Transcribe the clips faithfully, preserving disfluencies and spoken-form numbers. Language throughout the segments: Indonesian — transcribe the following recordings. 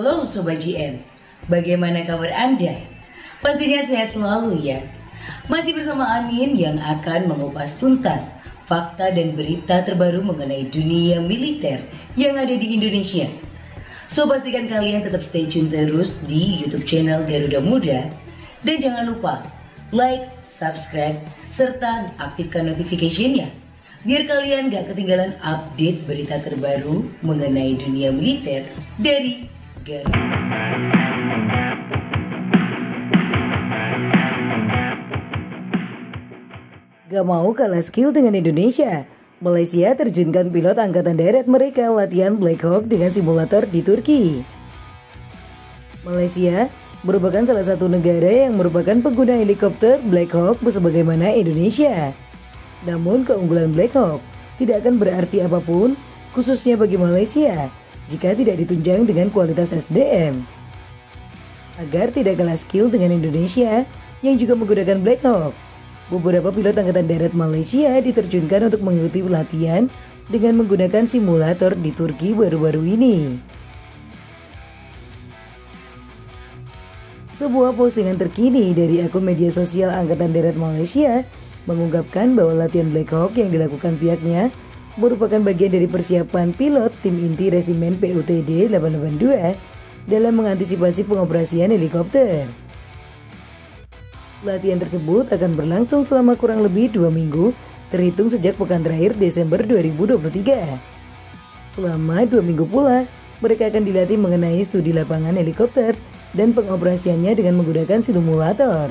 Halo Sobat G N, bagaimana kabar Anda? Pastinya sehat selalu ya. Masih bersama Amin yang akan mengupas tuntas fakta dan berita terbaru mengenai dunia militer yang ada di Indonesia. So pastikan kalian tetap stay tune terus di YouTube channel Garuda Muda. Dan jangan lupa like, subscribe, serta aktifkan notification-nya, biar kalian gak ketinggalan update berita terbaru mengenai dunia militer dari Garuda. Gak mau kalah skill dengan Indonesia, Malaysia terjunkan pilot angkatan darat mereka latihan Black Hawk dengan simulator di Turki. Malaysia merupakan salah satu negara yang merupakan pengguna helikopter Black Hawk sebagaimana Indonesia. Namun keunggulan Black Hawk tidak akan berarti apapun, khususnya bagi Malaysia, jika tidak ditunjang dengan kualitas S D M. Agar tidak kalah skill dengan Indonesia yang juga menggunakan Black Hawk, beberapa pilot angkatan darat Malaysia diterjunkan untuk mengikuti pelatihan dengan menggunakan simulator di Turki baru-baru ini. Sebuah postingan terkini dari akun media sosial Angkatan Darat Malaysia mengungkapkan bahwa latihan Black Hawk yang dilakukan pihaknya merupakan bagian dari persiapan pilot tim inti resimen P U T D delapan delapan dua dalam mengantisipasi pengoperasian helikopter. Latihan tersebut akan berlangsung selama kurang lebih dua minggu terhitung sejak pekan terakhir Desember dua ribu dua puluh tiga. Selama dua minggu pula, mereka akan dilatih mengenai studi lapangan helikopter dan pengoperasiannya dengan menggunakan simulator.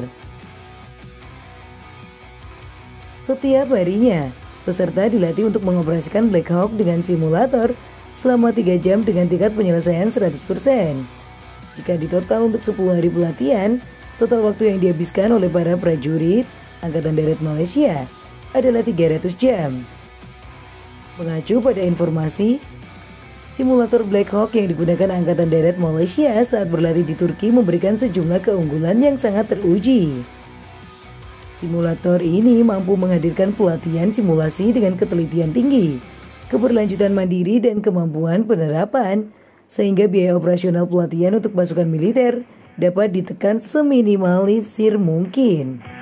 Setiap harinya, peserta dilatih untuk mengoperasikan Black Hawk dengan simulator selama tiga jam dengan tingkat penyelesaian seratus persen. Jika ditotal untuk sepuluh hari pelatihan, total waktu yang dihabiskan oleh para prajurit Angkatan Darat Malaysia adalah tiga ratus jam. Mengacu pada informasi, simulator Black Hawk yang digunakan Angkatan Darat Malaysia saat berlatih di Turki memberikan sejumlah keunggulan yang sangat teruji. Simulator ini mampu menghadirkan pelatihan simulasi dengan ketelitian tinggi, keberlanjutan mandiri dan kemampuan penerapan, sehingga biaya operasional pelatihan untuk pasukan militer dapat ditekan seminimalisir mungkin.